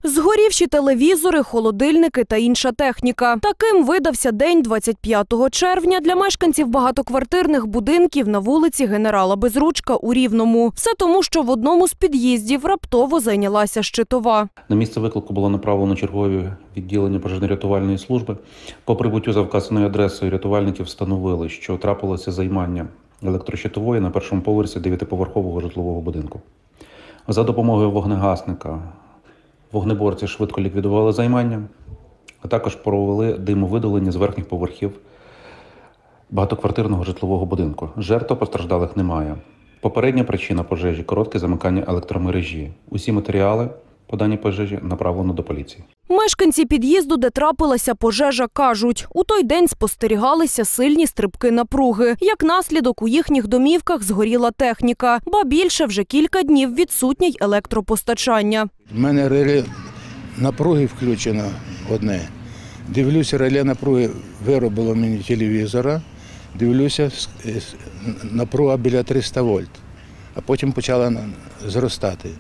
Згорівші телевізори, холодильники та інша техніка. Таким видався день 25 червня для мешканців багатоквартирних будинків на вулиці Генерала Безручка у Рівному. Все тому, що в одному з під'їздів раптово зайнялася щитова. На місце виклику було направлено чергові відділення пожежно-рятувальної служби. По прибуттю за вказаною адресою рятувальники встановили, що трапилося займання електрощитової на першому поверсі 9-поверхового житлового будинку. За допомогою вогнегасника вогнеборці швидко ліквідували займання, а також провели димовидалення з верхніх поверхів багатоквартирного житлового будинку. Жертв постраждалих немає. Попередня причина пожежі – коротке замикання електромережі. Усі матеріали по даній пожежі направлено до поліції. Мешканці під'їзду, де трапилася пожежа, кажуть, у той день спостерігалися сильні стрибки напруги. Як наслідок, у їхніх домівках згоріла техніка, ба більше вже кілька днів відсутнє й електропостачання. У мене реле напруги включено одне. Дивлюся, реле напруги виробило мені телевізора. Дивлюся, напруга біля 300 вольт, а потім почала зростати.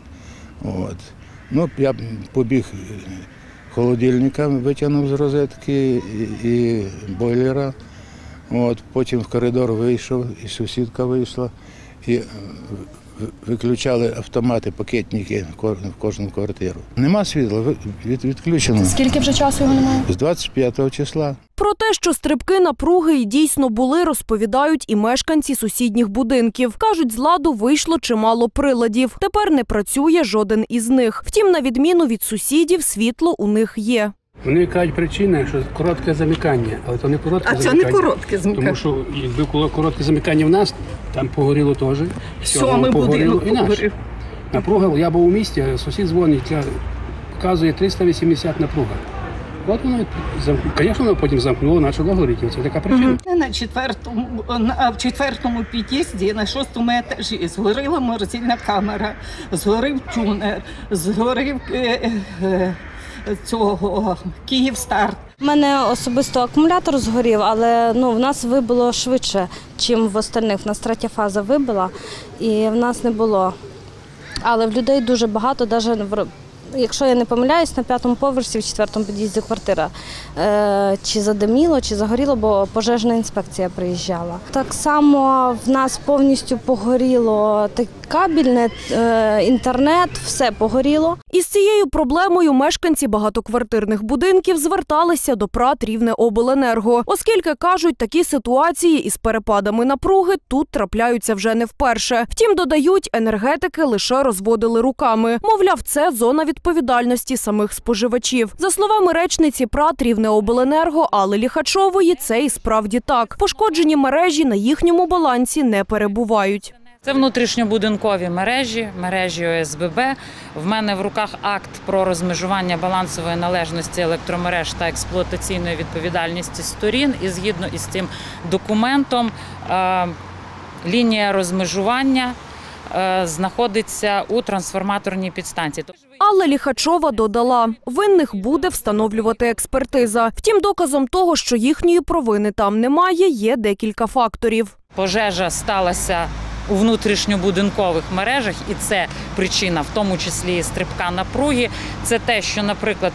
Я побіг холодильника, витягнув з розетки і бойлера. Потім в коридор вийшов, і сусідка вийшла, і виключали автомати, пакетники в кожну квартиру. Нема світла, відключено. Скільки вже часу його немає? З 25 числа. Про те, що стрибки напруги й дійсно були, розповідають і мешканці сусідніх будинків. Кажуть, з ладу вийшло чимало приладів. Тепер не працює жоден із них. Втім, на відміну від сусідів, світло у них є. Вони кажуть, причина, що коротке замикання, але це не коротке замикання. А це не коротке замикання. Тому що якби було коротке замикання в нас, там погоріло теж. Сьомий будинок погорів. Напруга, я був у місті, сусід дзвонить, показує 380 напруга. От воно, звісно, воно потім замкнуло, почало горіти. Це така причина. В четвертому під'їзді на 6-му етажі згоріла морозильна камера, згорів тюнер, згорів Київстар. У мене особисто акумулятор згорів, але в нас вибило швидше, ніж в остальних. У нас третя фаза вибила і в нас не було. Але в людей дуже багато, навіть якщо я не помиляюсь, на 5-му поверсі, в 4-му під'їзді квартира. Чи задиміло, чи загоріло, бо пожежна інспекція приїжджала. Так само в нас повністю погоріло кабельне, інтернет, все погоріло. Із цією проблемою мешканці багатоквартирних будинків зверталися до ПРАТ «Рівнеобленерго», оскільки, кажуть, такі ситуації із перепадами напруги тут трапляються вже не вперше. Втім, додають, енергетики лише розводили руками. Мовляв, це зона відповідальності самих споживачів. За словами речниці ПРАТ «Рівнеобленерго» Алли Ліхачової, це і справді так. Пошкоджені мережі на їхньому балансі не перебувають. Це внутрішньобудинкові мережі ОСББ. В мене в руках акт про розмежування балансової належності електромереж та експлуатаційної відповідальності сторін. І згідно із цим документом лінія розмежування знаходиться у трансформаторній підстанції. Алла Ліхачова додала, винних буде встановлювати експертиза. Втім, доказом того, що їхньої провини там немає, є декілька факторів. Пожежа сталася у внутрішньобудинкових мережах, і це причина, в тому числі і стрибка напруги. Це те, що, наприклад,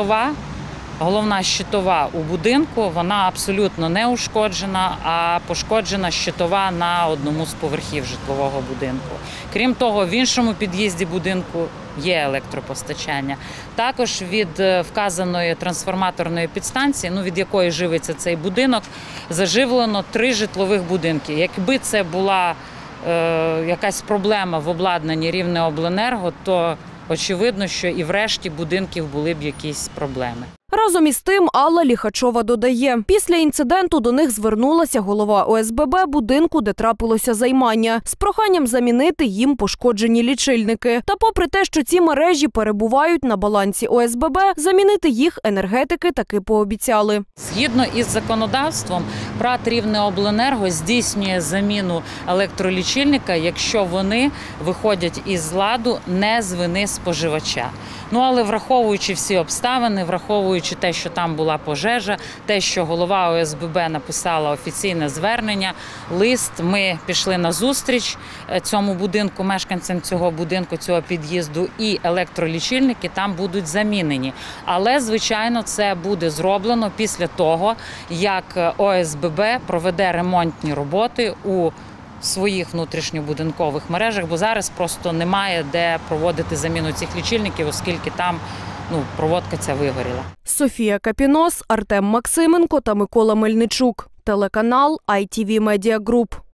головна щитова у будинку, вона абсолютно не ушкоджена, а пошкоджена щитова на одному з поверхів житлового будинку. Крім того, в іншому під'їзді будинку є електропостачання. Також від вказаної трансформаторної підстанції, від якої живиться цей будинок, заживлено 3 житлових будинки. Якби це була якась проблема в обладнанні Рівнеобленерго, то очевидно, що і в решті будинків були б якісь проблеми. Разом із тим, Алла Ліхачова додає, після інциденту до них звернулася голова ОСББ будинку, де трапилося займання, з проханням замінити їм пошкоджені лічильники. Та попри те, що ці мережі перебувають на балансі ОСББ, замінити їх енергетики таки пообіцяли. Згідно із законодавством, ПРАТ «Рівнеобленерго» здійснює заміну електролічильника, якщо вони виходять із ладу не з вини споживача. Ну, але враховуючи всі обставини, враховуючи те, що там була пожежа, те, що голова ОСББ написала офіційне звернення, лист, ми пішли на зустріч цьому будинку, мешканцям цього будинку, цього під'їзду, і електролічильники там будуть замінені. Але, звичайно, це буде зроблено після того, як ОСББ проведе ремонтні роботи у своїх внутрішньобудинкових мережах, бо зараз просто немає де проводити заміну цих лічильників, оскільки там проводка ця вигоріла. Софія Капінос, Артем Максименко та Микола Мельничук. Телеканал ITV Media Group.